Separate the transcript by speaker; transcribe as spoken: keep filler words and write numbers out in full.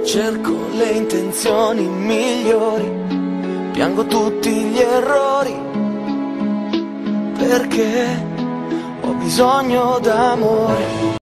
Speaker 1: cerco le intenzioni migliori, piango tutti gli errori, perché ho bisogno d'amore.